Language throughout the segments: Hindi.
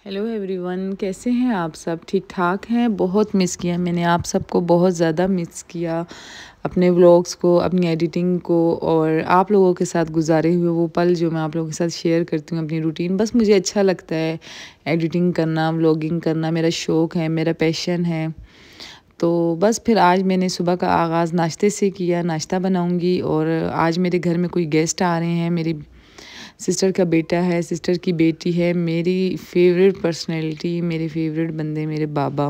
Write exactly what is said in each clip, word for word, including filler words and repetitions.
हेलो एवरीवन, कैसे हैं आप सब? ठीक ठाक हैं? बहुत मिस किया मैंने आप सबको, बहुत ज़्यादा मिस किया अपने व्लॉग्स को, अपनी एडिटिंग को और आप लोगों के साथ गुजारे हुए वो पल जो मैं आप लोगों के साथ शेयर करती हूँ अपनी रूटीन। बस मुझे अच्छा लगता है एडिटिंग करना, व्लॉगिंग करना, मेरा शौक़ है, मेरा पैशन है। तो बस फिर आज मैंने सुबह का आगाज़ नाश्ते से किया, नाश्ता बनाऊँगी और आज मेरे घर में कोई गेस्ट आ रहे हैं। मेरी सिस्टर का बेटा है, सिस्टर की बेटी है, मेरी फेवरेट पर्सनैलिटी, मेरे फेवरेट बंदे मेरे बाबा,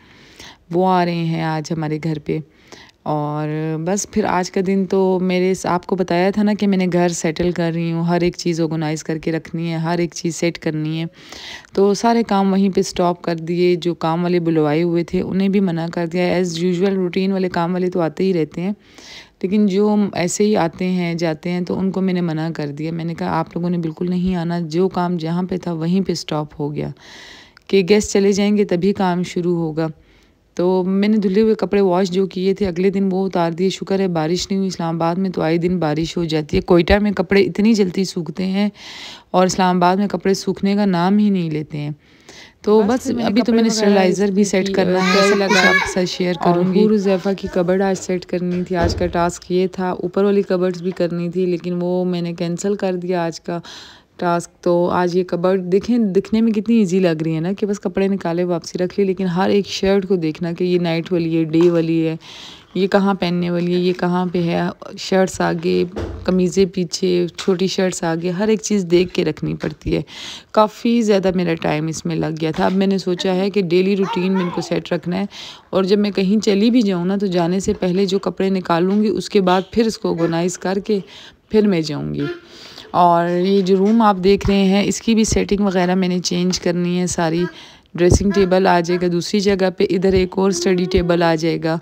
वो आ रहे हैं आज हमारे घर पे। और बस फिर आज का दिन तो मेरे आपको बताया था ना कि मैंने घर सेटल कर रही हूँ, हर एक चीज़ ऑर्गेनाइज़ करके रखनी है, हर एक चीज़ सेट करनी है। तो सारे काम वहीं पे स्टॉप कर दिए। जो काम वाले बुलवाए हुए थे उन्हें भी मना कर दिया। एज़ यूजुअल रूटीन वाले काम वाले तो आते ही रहते हैं, लेकिन जो ऐसे ही आते हैं जाते हैं तो उनको मैंने मना कर दिया। मैंने कहा आप लोगों ने बिल्कुल नहीं आना, जो काम जहाँ पे था वहीं पे स्टॉप हो गया कि गेस्ट चले जाएंगे तभी काम शुरू होगा। तो मैंने धुले हुए कपड़े वॉश जो किए थे अगले दिन वो उतार दिए। शुक्र है बारिश नहीं हुई। इस्लामाबाद में तो आए दिन बारिश हो जाती है। कोयटा में कपड़े इतनी जल्दी सूखते हैं और इस्लामाबाद में कपड़े सूखने का नाम ही नहीं लेते हैं। तो बस, बस अभी तो मैंने स्टेरिलाइज़र भी सेट करना है, सब कुछ आपके साथ शेयर करूँगी। और ज़ैफ़ा की कबर्ड आज सेट करनी थी, आज का टास्क ये था। ऊपर वाली कबर्ड्स भी करनी थी लेकिन वो मैंने कैंसिल कर दिया आज का टास्क। तो आज ये कबर्ड देखें, दिखने में कितनी इजी लग रही है ना कि बस कपड़े निकाले वापसी रख ली, लेकिन हर एक शर्ट को देखना कि ये नाइट वाली है, डे वाली है, ये कहाँ पहनने वाली है, ये कहाँ पे है, शर्ट्स आगे, कमीज़ें पीछे, छोटी शर्ट्स आगे, हर एक चीज़ देख के रखनी पड़ती है। काफ़ी ज़्यादा मेरा टाइम इसमें लग गया था। अब मैंने सोचा है कि डेली रूटीन में इनको सेट रखना है और जब मैं कहीं चली भी जाऊँ ना तो जाने से पहले जो कपड़े निकालूँगी उसके बाद फिर इसको ऑर्गेनाइज़ करके फिर मैं जाऊँगी। और ये जो रूम आप देख रहे हैं इसकी भी सेटिंग वगैरह मैंने चेंज करनी है सारी। ड्रेसिंग टेबल आ जाएगा दूसरी जगह पे, इधर एक और स्टडी टेबल आ जाएगा।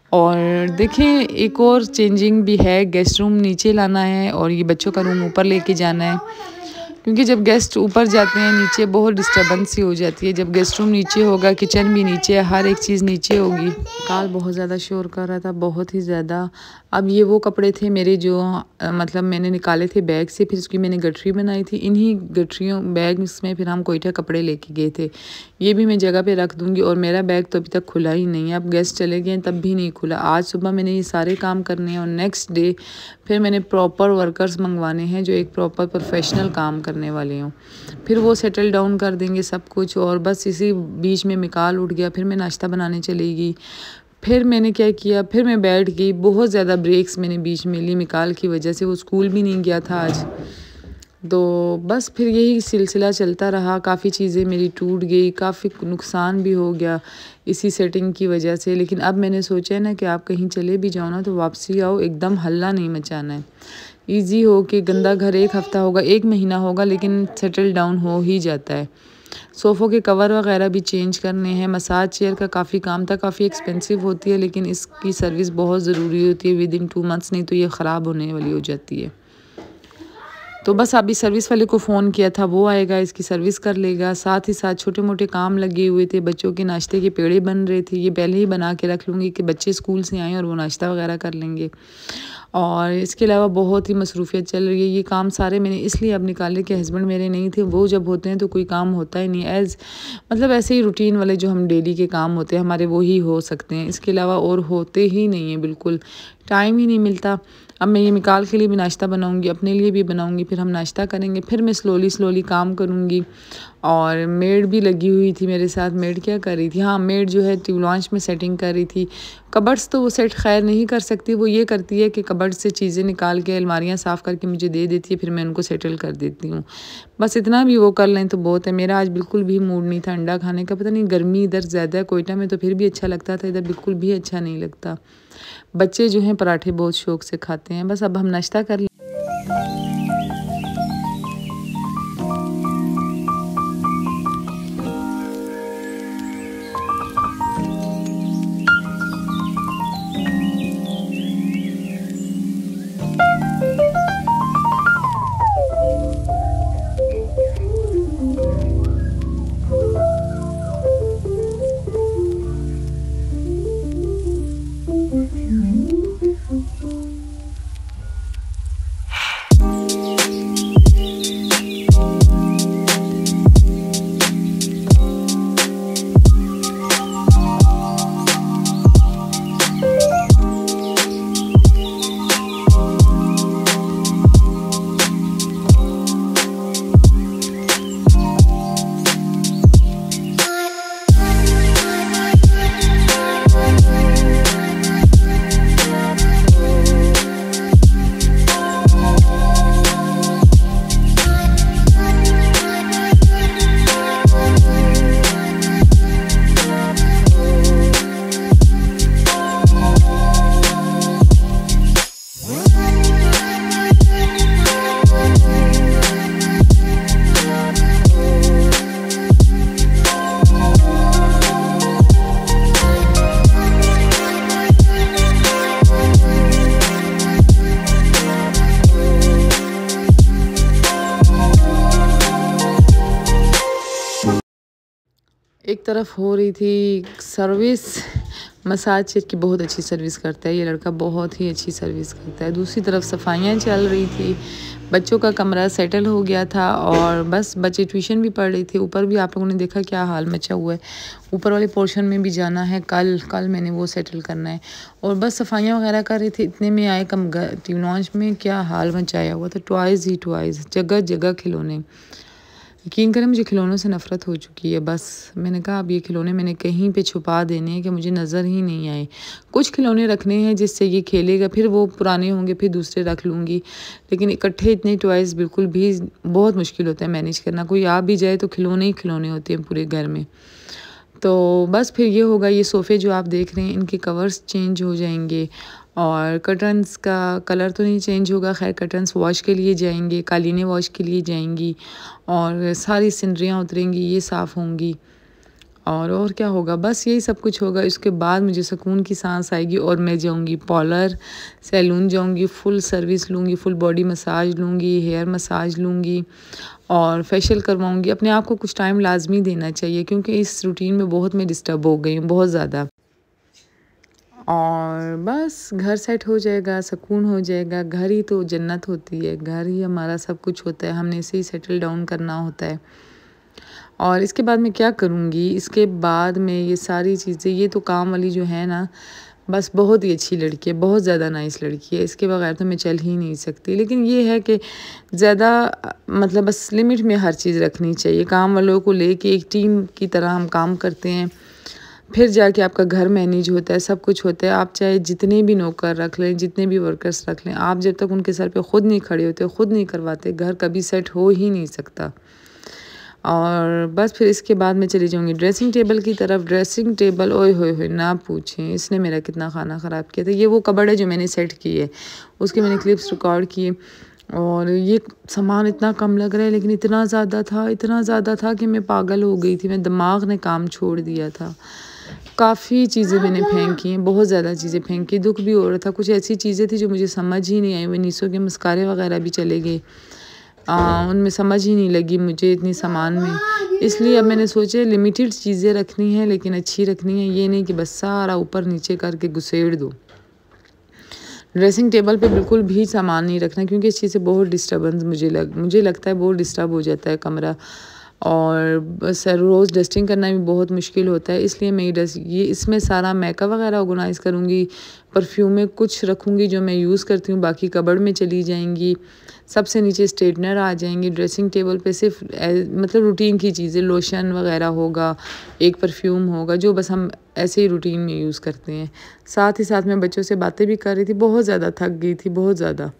और देखें एक और चेंजिंग भी है, गेस्ट रूम नीचे लाना है और ये बच्चों का रूम ऊपर लेके जाना है, क्योंकि जब गेस्ट ऊपर जाते हैं नीचे बहुत डिस्टर्बेंस सी हो जाती है। जब गेस्ट रूम नीचे होगा, किचन भी नीचे है, हर एक चीज़ नीचे होगी। काल बहुत ज़्यादा शोर कर रहा था, बहुत ही ज़्यादा। अब ये वो कपड़े थे मेरे जो आ, मतलब मैंने निकाले थे बैग से, फिर उसकी मैंने गठरी बनाई थी। इन्हीं गठरियों बैग में फिर हम कोयटा कपड़े लेके गए थे। ये भी मैं जगह पे रख दूँगी। और मेरा बैग तो अभी तक खुला ही नहीं है, अब गेस्ट चले गए तब भी नहीं खुला। आज सुबह मैंने ये सारे काम करने हैं और नेक्स्ट डे फिर मैंने प्रॉपर वर्कर्स मंगवाने हैं जो एक प्रॉपर प्रोफेशनल काम करने वाले हों। फिर वो सेटल डाउन कर देंगे सब कुछ। और बस इसी बीच में मिकाल उठ गया, फिर मैं नाश्ता बनाने चली गई। फिर मैंने क्या किया, फिर मैं बैठ गई। बहुत ज़्यादा ब्रेक्स मैंने बीच में ली मिकाल की वजह से, वो स्कूल भी नहीं गया था आज। तो बस फिर यही सिलसिला चलता रहा। काफ़ी चीज़ें मेरी टूट गई, काफ़ी नुकसान भी हो गया इसी सेटिंग की वजह से। लेकिन अब मैंने सोचा है ना कि आप कहीं चले भी जाओ ना तो वापसी आओ, एकदम हल्ला नहीं मचाना है। ईजी हो कि गंदा घर एक हफ़्ता होगा, एक महीना होगा, लेकिन सेटल डाउन हो ही जाता है। सोफ़ों के कवर वगैरह भी चेंज करने हैं। मसाज चेयर का काफ़ी काम था, काफ़ी एक्सपेंसिव होती है लेकिन इसकी सर्विस बहुत ज़रूरी होती है विद इन टू मंथ्स, नहीं तो ये ख़राब होने वाली हो जाती है। तो बस अभी सर्विस वाले को फ़ोन किया था, वो आएगा, इसकी सर्विस कर लेगा। साथ ही साथ छोटे मोटे काम लगे हुए थे। बच्चों के नाश्ते के पेड़े बन रहे थे, ये पहले ही बना के रख लूँगी कि बच्चे स्कूल से आएँ और वो नाश्ता वगैरह कर लेंगे। और इसके अलावा बहुत ही मसरूफ़ियत चल रही है। ये काम सारे मैंने इसलिए अब निकाले कि हस्बैंड मेरे नहीं थे, वो जब होते हैं तो कोई काम होता ही नहीं। एज़ मतलब ऐसे ही रूटीन वाले जो हम डेली के काम होते हैं हमारे वो ही हो सकते हैं, इसके अलावा और होते ही नहीं है, बिल्कुल टाइम ही नहीं मिलता। अब मैं ये मिकाल के लिए भी नाश्ता बनाऊंगी, अपने लिए भी बनाऊंगी, फिर हम नाश्ता करेंगे, फिर मैं स्लोली स्लोली काम करूंगी। और मेड भी लगी हुई थी मेरे साथ। मेड क्या कर रही थी, हाँ मेड जो है ट्यूलॉन्च में सेटिंग कर रही थी। कबर्ड्स तो वो सेट खैर नहीं कर सकती, वो ये करती है कि कबर्ड से चीज़ें निकाल के अलमारियाँ साफ़ करके मुझे दे देती है, फिर मैं उनको सेटल कर देती हूँ। बस इतना भी वो कर लें तो बहुत है। मेरा आज बिल्कुल भी मूड नहीं था अंडा खाने का। पता नहीं गर्मी इधर ज़्यादा है, कोयटा में तो फिर भी अच्छा लगता था, इधर बिल्कुल भी अच्छा नहीं लगता। बच्चे जो हैं पराठे बहुत शौक़ से खाते हैं। बस अब हम नाश्ता कर लें। एक तरफ हो रही थी सर्विस, मसाज चेयर की बहुत अच्छी सर्विस करता है ये लड़का, बहुत ही अच्छी सर्विस करता है। दूसरी तरफ सफाइयाँ चल रही थी, बच्चों का कमरा सेटल हो गया था और बस बच्चे ट्यूशन भी पढ़ रहे थे। ऊपर भी आप लोगों ने देखा क्या हाल मचा हुआ है, ऊपर वाले पोर्शन में भी जाना है, कल कल मैंने वो सेटल करना है। और बस सफाइयाँ वगैरह कर रही थी, इतने में आए कम टी लॉन्च में क्या हाल मचाया हुआ था, ट्वाइस ही ट्वाइस, जगह जगह खिलौने। यकीन करें मुझे खिलौनों से नफ़रत हो चुकी है। बस मैंने कहा अब ये खिलौने मैंने कहीं पे छुपा देने हैं कि मुझे नज़र ही नहीं आए। कुछ खिलौने रखने हैं जिससे ये खेलेगा, फिर वो पुराने होंगे फिर दूसरे रख लूँगी, लेकिन इकट्ठे इतने टॉयज़ बिल्कुल भी बहुत मुश्किल होता है मैनेज करना। कोई आ भी जाए तो खिलौने ही खिलौने होते हैं पूरे घर में। तो बस फिर ये होगा, ये सोफ़े जो आप देख रहे हैं इनके कवर्स चेंज हो जाएंगे और कर्टन्स का कलर तो नहीं चेंज होगा, खैर कर्टन्स वॉश के लिए जाएंगे, कालीनें वॉश के लिए जाएंगी और सारी सिनरियाँ उतरेंगी, ये साफ़ होंगी और और क्या होगा, बस यही सब कुछ होगा। इसके बाद मुझे सुकून की सांस आएगी और मैं जाऊंगी पार्लर सैलून जाऊंगी, फुल सर्विस लूँगी, फुल बॉडी मसाज लूँगी, हेयर मसाज लूँगी और फेशियल करवाऊँगी। अपने आप को कुछ टाइम लाजमी देना चाहिए क्योंकि इस रूटीन में बहुत मैं डिस्टर्ब हो गई हूँ, बहुत ज़्यादा। और बस घर सेट हो जाएगा, सुकून हो जाएगा। घर ही तो जन्नत होती है, घर ही हमारा सब कुछ होता है, हमने इसे ही सेटल डाउन करना होता है। और इसके बाद मैं क्या करूँगी, इसके बाद मैं ये सारी चीज़ें, ये तो काम वाली जो है ना, बस बहुत ही अच्छी लड़की है, बहुत ज़्यादा नाइस लड़की है, इसके बगैर तो मैं चल ही नहीं सकती। लेकिन ये है कि ज़्यादा मतलब बस लिमिट में हर चीज़ रखनी चाहिए। काम वालों को लेके एक टीम की तरह हम काम करते हैं, फिर जाके आपका घर मैनेज होता है, सब कुछ होता है। आप चाहे जितने भी नौकर रख लें, जितने भी वर्कर्स रख लें, आप जब तक उनके सर पे खुद नहीं खड़े होते, खुद नहीं करवाते, घर कभी सेट हो ही नहीं सकता। और बस फिर इसके बाद मैं चली जाऊंगी ड्रेसिंग टेबल की तरफ। ड्रेसिंग टेबल ओए होए होए ना पूछें, इसने मेरा कितना खाना ख़राब किया था। ये वो कबर्ड है जो मैंने सेट की है, उसके मैंने क्लिप्स रिकॉर्ड किए और ये सामान इतना कम लग रहा है लेकिन इतना ज़्यादा था, इतना ज़्यादा था कि मैं पागल हो गई थी, मैं दिमाग ने काम छोड़ दिया था। काफ़ी चीज़ें मैंने फेंकी हैं, बहुत ज़्यादा चीज़ें फेंकी, दुख भी हो रहा था। कुछ ऐसी चीज़ें थी जो मुझे समझ ही नहीं आई, वनीसों के मस्कारे वगैरह भी चले गए, उनमें समझ ही नहीं लगी मुझे इतनी सामान में। इसलिए अब मैंने सोचा लिमिटेड चीज़ें रखनी है लेकिन अच्छी रखनी है, ये नहीं कि बस सारा ऊपर नीचे करके घुसेड़ दो। ड्रेसिंग टेबल पे बिल्कुल भी सामान नहीं रखना क्योंकि इस चीज़ से बहुत डिस्टर्बेंस मुझे लग मुझे लगता है बहुत डिस्टर्ब हो जाता है कमरा, और बस रोज़ डस्टिंग करना भी बहुत मुश्किल होता है। इसलिए मैं डस्ट ये इसमें सारा मेकअप वगैरह ऑर्गेनाइज़ करूँगी, परफ्यूम में कुछ रखूँगी जो मैं यूज़ करती हूँ, बाकी कबर्ड में चली जाएंगी, सबसे नीचे स्ट्रेटनर आ जाएंगे। ड्रेसिंग टेबल पे सिर्फ मतलब रूटीन की चीज़ें, लोशन वगैरह होगा, एक परफ्यूम होगा जो बस हम ऐसे ही रूटीन में यूज़ करते हैं। साथ ही साथ मैं बच्चों से बातें भी कर रही थी, बहुत ज़्यादा थक गई थी, बहुत ज़्यादा।